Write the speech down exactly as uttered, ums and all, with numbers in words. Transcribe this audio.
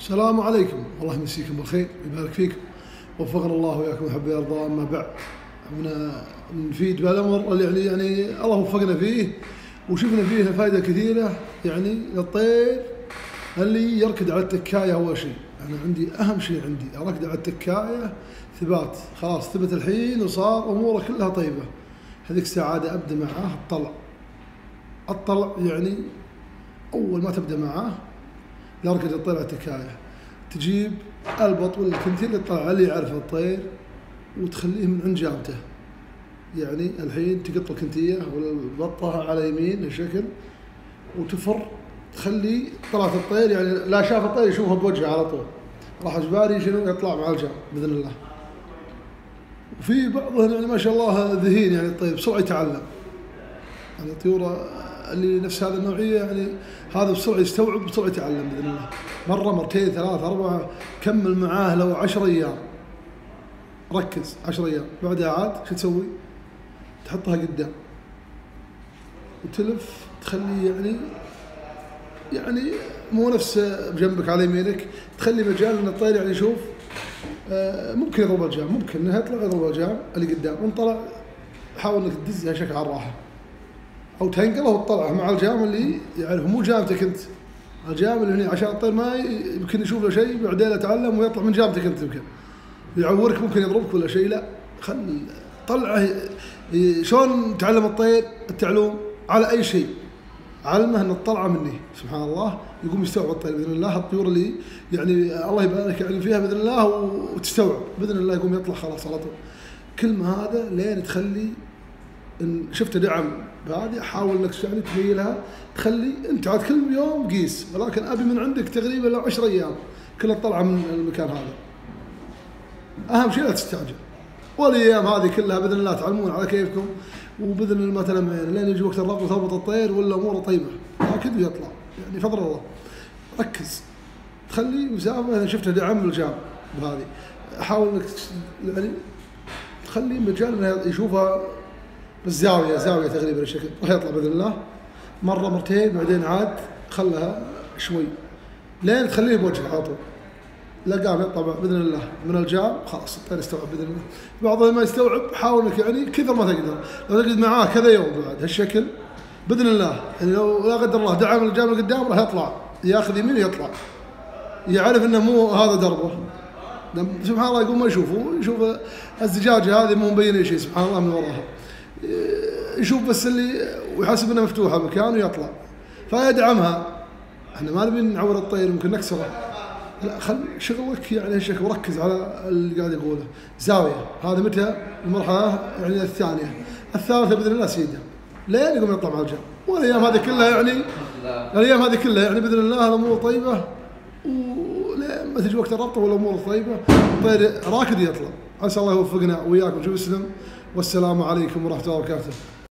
السلام عليكم، الله يمسيكم بالخير ويبارك فيكم، وفقنا الله وياكم ويحب يرضى. أما بعد نفيد بهالامر اللي يعني يعني الله وفقنا فيه وشفنا فيه فائده كثيره يعني للطير اللي يركد على التكايه. اول شيء انا عندي اهم شيء عندي اركد على التكايه ثبات، خلاص ثبت الحين وصار اموره كلها طيبه. هذيك الساعه ابدا معاه الطلع. الطلع يعني اول ما تبدا معاه يركد الطير على التكايه، تجيب البط ولا الكنتي اللي طلع اللي يعرف الطير وتخليه من عند جامته. يعني الحين تقط الكنتيه ولا البطه على يمين الشكل وتفر، تخلي طلعت الطير يعني لا شاف الطير يشوفها بوجهه على طول، راح اجباري شنو يطلع مع الجام باذن الله. وفي بعضهم يعني ما شاء الله ذهين، يعني الطير بسرعه يتعلم. يعني الطيور اللي نفس هذه النوعيه يعني هذا بسرعه يستوعب، بسرعه يتعلم باذن الله. مره مرتين ثلاث اربعه، كمل معاه لو عشر ايام، ركز عشر ايام، بعدها عاد شو تسوي؟ تحطها قدام وتلف، تخلي يعني يعني مو نفس بجنبك على يمينك، تخلي مجال ان الطير يعني يشوف. آه ممكن يضرب الجام، ممكن انها يطلع يضرب الجام اللي قدام، وان طلع حاول انك تدزها شكل على الراحه او تنقله وتطلعه مع الجام اللي يعرف، مو جامتك انت. الجام اللي هنا عشان الطير ما يمكن يشوف له شيء بعدين يتعلم ويطلع من جامتك انت، يمكن يعورك، ممكن يضربك ولا شيء. لا، خل طلعه. شلون تعلم الطير التعلوم؟ على اي شيء علمه ان الطلعه مني، سبحان الله يقوم يستوعب الطير باذن الله. الطيور اللي يعني الله يبارك يعني فيها باذن الله وتستوعب باذن الله، يقوم يطلع خلاص على طول. كلمه هذا لين تخلي ان شفت دعم بهذه، حاول انك يعني تميلها، تخلي انت عاد كل يوم قيس، ولكن ابي من عندك تقريبا لو عشر ايام كلها طلعه من المكان هذا. اهم شيء لا تستعجل، والايام هذه كلها باذن الله تعلمون على كيفكم، وباذن الله ما تنام لين يجي وقت الربط وتربط الطير ولا اموره طيبه اكيد يطلع، يعني فضل الله. ركز، تخلي مسافه اذا شفت دعم الجام بهذه، حاول انك يعني تخلي مجال انه يشوفها بالزاويه، زاويه تقريبا الشكل، راح يطلع باذن الله. مره مرتين بعدين عاد خلها شوي لين تخليه بوجهك على طول. لا قام يطلع باذن الله من الجام، خلاص الطير يستوعب باذن الله. بعضهم ما يستوعب، حاول انك يعني كثر ما تقدر، لو تقعد معاه كذا يوم بعد هالشكل باذن الله، يعني لو لا قدر الله دعم الجام اللي قدام راح يطلع، ياخذ يمين يطلع، يعرف انه مو هذا دربه. سبحان الله يقوم ما يشوفه، يشوف الزجاجه هذه مو مبينه شيء، سبحان الله من وراها يشوف بس اللي ويحسب انها مفتوحه مكان ويطلع، فيدعمها. احنا ما نبي نعور الطير ممكن نكسره، لا خل شغلك يعني هالشكل وركز على اللي قاعد يقوله. زاويه هذا متى المرحله يعني الثانيه، الثالثه باذن الله سيده لين يقوم يطلع مع الجام. والايام هذه كلها يعني الايام هذه كلها يعني باذن الله الامور طيبه، ولين ما تجي وقت الربط والامور طيبه الطير راكد يطلع. عسى الله يوفقنا وياكم. شوف اسلم، والسلام عليكم ورحمه الله وبركاته.